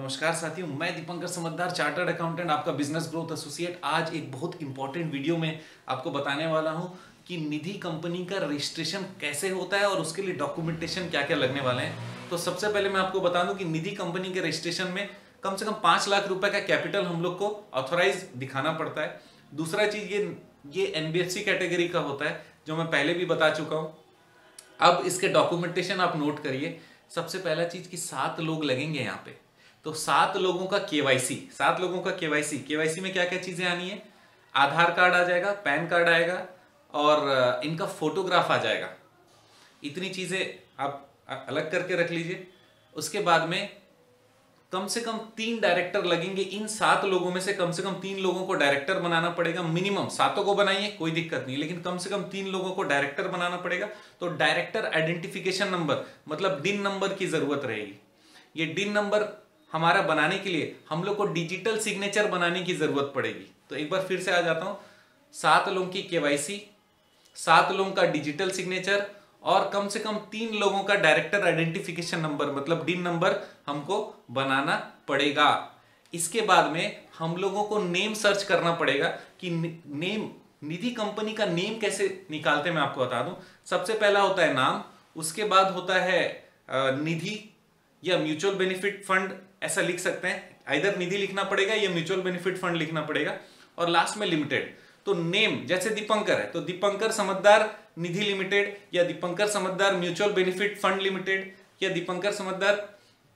नमस्कार साथियों, मैं दीपंकर समझदार चार्टर्ड अकाउंटेंट, आपका बिजनेस ग्रोथ एसोसिएट। आज एक बहुत इंपॉर्टेंट वीडियो में आपको बताने वाला हूं कि निधि कंपनी का रजिस्ट्रेशन कैसे होता है और उसके लिए डॉक्यूमेंटेशन क्या क्या लगने वाले हैं। तो सबसे पहले मैं आपको बता दूं कि निधि कंपनी के रजिस्ट्रेशन में कम से कम 5 लाख रुपए का कैपिटल हम लोग को ऑथोराइज दिखाना पड़ता है। दूसरा चीज ये एनबीएफसी कैटेगरी का होता है, जो मैं पहले भी बता चुका हूं। अब इसके डॉक्यूमेंटेशन आप नोट करिए। सबसे पहला चीज कि 7 लोग लगेंगे यहाँ पे, तो 7 लोगों का केवाईसी। 7 लोगों का केवाईसी में क्या क्या चीजें आनी है? आधार कार्ड आ जाएगा, पैन कार्ड आएगा और इनका फोटोग्राफ आ जाएगा। इतनी चीजें आप अलग करके रख लीजिए। उसके बाद में कम से कम 3 डायरेक्टर लगेंगे। इन 7 लोगों में से कम 3 लोगों को डायरेक्टर बनाना पड़ेगा। मिनिमम 7 को बनाइए, कोई दिक्कत नहीं, लेकिन कम से कम 3 लोगों को डायरेक्टर बनाना पड़ेगा। तो डायरेक्टर आइडेंटिफिकेशन नंबर मतलब डिन नंबर की जरूरत रहेगी। ये डिन नंबर हमारा बनाने के लिए हम लोग को डिजिटल सिग्नेचर बनाने की जरूरत पड़ेगी। तो एक बार फिर से आ जाता हूं। 7 लोगों की केवाईसी, 7 लोगों का डिजिटल सिग्नेचर और कम से कम 3 लोगों का डायरेक्टर आइडेंटिफिकेशन नंबर मतलब डिन नंबर हमको बनाना पड़ेगा। इसके बाद में हम लोगों को नेम सर्च करना पड़ेगा कि नेम, निधि कंपनी का नेम कैसे निकालते हैं मैं आपको बता दूं। सबसे पहला होता है नाम, उसके बाद होता है निधि या म्यूचुअल बेनिफिट फंड, ऐसा लिख सकते हैं। आइदर निधि लिखना पड़ेगा या म्यूचुअल बेनिफिट फंड लिखना पड़ेगा, और लास्ट में लिमिटेड। तो नेम जैसे दीपंकर है तो दीपंकर समझदार निधि लिमिटेड, या दीपंकर समझदार म्यूचुअल बेनिफिट फंड लिमिटेड, या दीपंकर समझदार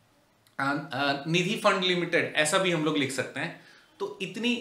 निधि फंड लिमिटेड, ऐसा भी हम लोग लिख सकते हैं। तो इतनी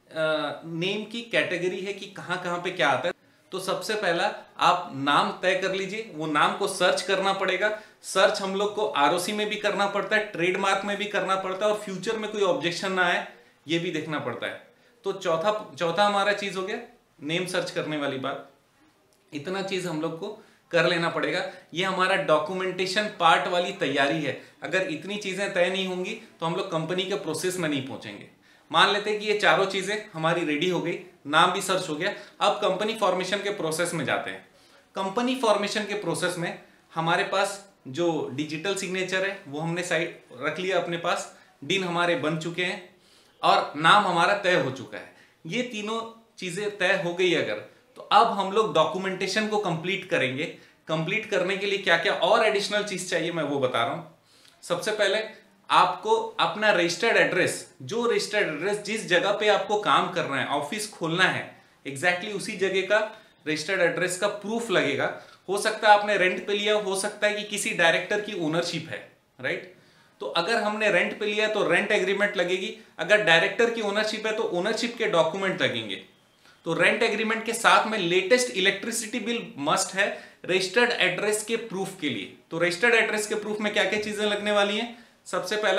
नेम की कैटेगरी है कि कहां कहां पे क्या आता है। तो सबसे पहला आप नाम तय कर लीजिए, वो नाम को सर्च करना पड़ेगा। सर्च हम लोग को आरओसी में भी करना पड़ता है, ट्रेडमार्क में भी करना पड़ता है, और फ्यूचर में कोई ऑब्जेक्शन ना आए ये भी देखना पड़ता है। तो चौथा हमारा चीज हो गया नेम सर्च करने वाली बात। इतना चीज हम लोग को कर लेना पड़ेगा। ये हमारा डॉक्यूमेंटेशन पार्ट वाली तैयारी है। अगर इतनी चीजें तय नहीं होंगी तो हम लोग कंपनी के प्रोसेस में नहीं पहुंचेंगे। मान लेते हैं कि ये चारों चीजें हमारी रेडी हो गई, नाम भी सर्च हो गया। अब कंपनी फॉर्मेशन के प्रोसेस में जाते हैं। कंपनी फॉर्मेशन के प्रोसेस में हमारे पास जो डिजिटल सिग्नेचर है वो हमने साइड रख लिया अपने पास, डिन हमारे बन चुके हैं और नाम हमारा तय हो चुका है। ये तीनों चीजें तय हो गई अगर, तो अब हम लोग डॉक्यूमेंटेशन को कंप्लीट करेंगे। कंप्लीट करने के लिए क्या क्या और एडिशनल चीज चाहिए मैं वो बता रहा हूं। सबसे पहले आपको अपना रजिस्टर्ड एड्रेस, जो रजिस्टर्ड एड्रेस जिस जगह पे आपको काम करना है, ऑफिस खोलना है, एग्जैक्टली उसी जगह का रजिस्टर्ड एड्रेस का प्रूफ लगेगा। हो सकता है आपने रेंट पे लिया, हो सकता है कि किसी डायरेक्टर की ओनरशिप है, राइट। तो अगर हमने रेंट पे लिया तो रेंट एग्रीमेंट लगेगी। अगर डायरेक्टर की ओनरशिप है तो ओनरशिप के डॉक्यूमेंट लगेंगे। तो रेंट एग्रीमेंट के साथ में लेटेस्ट इलेक्ट्रिसिटी बिल मस्ट है रजिस्टर्ड एड्रेस के प्रूफ के लिए। तो रजिस्टर्ड एड्रेस के प्रूफ में क्या क्या चीजें लगने वाली हैं? सबसे पहला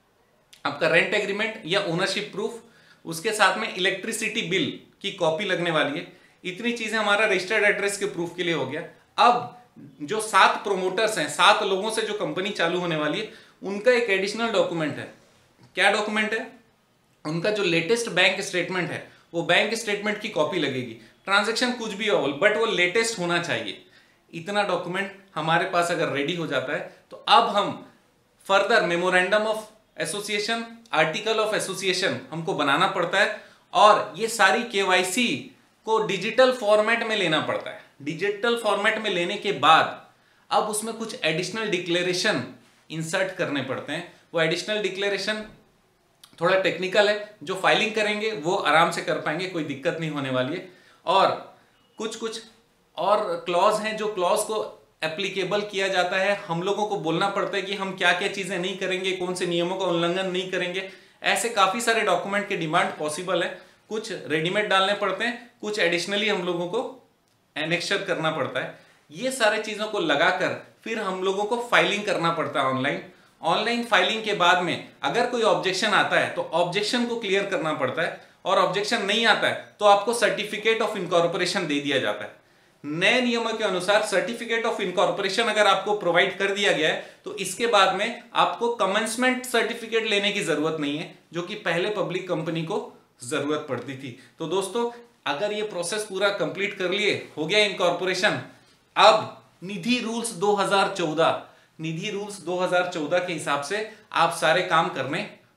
आपका रेंट एग्रीमेंट या ओनरशिप प्रूफ, उसके साथ में इलेक्ट्रिसिटी बिल की कॉपी लगने वाली है। इतनी चीजें हमारा रजिस्टर्ड एड्रेस के प्रूफ के लिए हो गया। अब जो 7 प्रोमोटर्स हैं, 7 लोगों से जो कंपनी चालू होने वाली है, उनका एक एडिशनल डॉक्यूमेंट है। क्या डॉक्यूमेंट है? उनका जो लेटेस्ट बैंक स्टेटमेंट है, वो बैंक स्टेटमेंट की कॉपी लगेगी। ट्रांजैक्शन कुछ भी हो बट वो लेटेस्ट होना चाहिए। इतना डॉक्यूमेंट हमारे पास अगर रेडी हो जाता है तो अब हम further memorandum of association, article of association हमको बनाना पड़ता है, और ये सारी केवाईसी को डिजिटल फॉर्मेट में लेना पड़ता है। डिजिटल फॉर्मेट में लेने के बाद अब उसमें कुछ एडिशनल डिक्लेरेशन इंसर्ट करने पड़ते हैं। वो एडिशनल डिक्लेरेशन थोड़ा टेक्निकल है, जो फाइलिंग करेंगे वो आराम से कर पाएंगे, कोई दिक्कत नहीं होने वाली है। और कुछ और क्लॉज हैं, जो क्लॉज को एप्लीकेबल किया जाता है। हम लोगों को बोलना पड़ता है कि हम क्या क्या चीजें नहीं करेंगे, कौन से नियमों का उल्लंघन नहीं करेंगे। ऐसे काफी सारे डॉक्यूमेंट के डिमांड पॉसिबल है। कुछ रेडीमेड डालने पड़ते हैं, कुछ एडिशनली हम लोगों को एनेक्चर करना पड़ता है। ये सारे चीजों को लगाकर फिर हम लोगों को फाइलिंग करना पड़ता है ऑनलाइन फाइलिंग के बाद में अगर कोई ऑब्जेक्शन आता है तो ऑब्जेक्शन को क्लियर करना पड़ता है, और ऑब्जेक्शन नहीं आता है तो आपको सर्टिफिकेट ऑफ इनकॉर्पोरेशन दे दिया जाता है। नए नियमों के अनुसार सर्टिफिकेट ऑफ इनकॉर्पोरेशन अगर आपको प्रोवाइड कर दिया गया है तो इसके बाद में आपको कमेंसमेंट सर्टिफिकेट लेने की जरूरत नहीं है, जो कि पहले पब्लिक कंपनी को जरूरत पड़ती थी। तो दोस्तों, अगर ये प्रोसेस पूरा कंप्लीट कर लिए, हो गया इनकॉर्पोरेशन, अब निधि रूल्स 2014 के हिसाब से आप सारे काम करने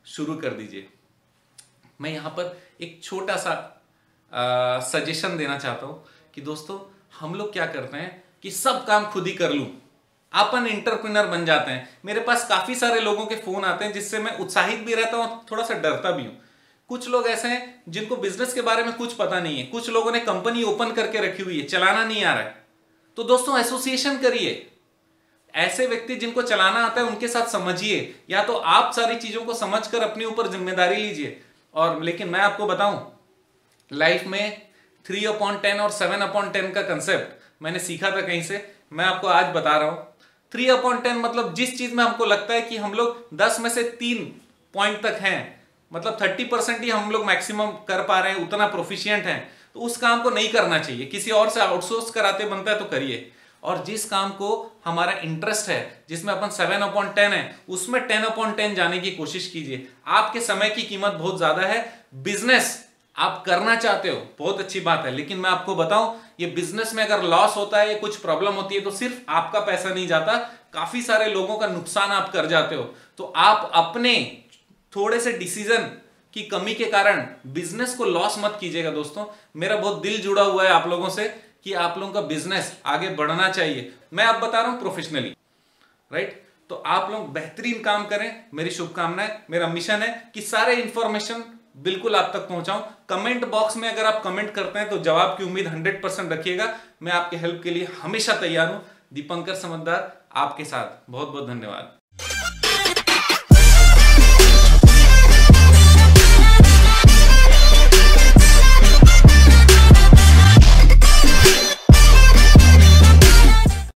शुरू कर दीजिए। मैं यहाँ पर एक छोटा सा सजेशन देना चाहता हूँ कि दोस्तों हम लोग क्या करते हैं कि सब काम खुद ही कर लूँ, अपन एंटरप्रेन्योर बन जाते हैं। मेरे पास काफी सारे लोगों के फोन आते हैं जिससे मैं उत्साहित भी रहता हूँ, थोड़ा सा डरता भी हूँ। कुछ लोग ऐसे हैं जिनको बिजनेस के बारे में कुछ पता नहीं है, कुछ लोगों ने कंपनी ओपन करके रखी हुई है, चलाना नहीं आ रहा है। तो दोस्तों एसोसिएशन करिए, ऐसे व्यक्ति जिनको चलाना आता है उनके साथ समझिए, या तो आप सारी चीजों को समझकर अपने ऊपर जिम्मेदारी लीजिए। और लेकिन मैं आपको बताऊं, लाइफ में 3/10 और 7/10 का कंसेप्ट मैंने सीखा था कहीं से, मैं आपको आज बता रहा हूं। 3/10 मतलब जिस चीज में हमको लगता है कि हम लोग 10 में से 3 पॉइंट तक हैं, मतलब 30% ही हम लोग मैक्सिमम कर पा रहे हैं, उतना प्रोफिशिएंट हैं, तो उस काम को नहीं करना चाहिए, किसी और से आउटसोर्स कराते बनता है तो करिए। और जिस काम को हमारा इंटरेस्ट है, जिसमें अपन 7/10 है, उसमें 10/10 जाने की कोशिश कीजिए। आपके समय की कीमत बहुत ज्यादा है। बिजनेस आप करना चाहते हो, बहुत अच्छी बात है, लेकिन मैं आपको बताऊं, ये बिजनेस में अगर लॉस होता है या कुछ प्रॉब्लम होती है तो सिर्फ आपका पैसा नहीं जाता, काफी सारे लोगों का नुकसान आप कर जाते हो। तो आप अपने थोड़े से डिसीजन की कमी के कारण बिजनेस को लॉस मत कीजिएगा। दोस्तों मेरा बहुत दिल जुड़ा हुआ है आप लोगों से कि आप लोगों का बिजनेस आगे बढ़ना चाहिए। मैं आप बता रहा हूं प्रोफेशनली, राइट? तो आप लोग बेहतरीन काम करें, मेरी शुभकामनाएं। मेरा मिशन है कि सारे इंफॉर्मेशन बिल्कुल आप तक पहुंचाऊं। कमेंट बॉक्स में अगर आप कमेंट करते हैं तो जवाब की उम्मीद 100% रखिएगा। मैं आपके हेल्प के लिए हमेशा तैयार हूं। दीपंकर समझदार आपके साथ। बहुत बहुत धन्यवाद।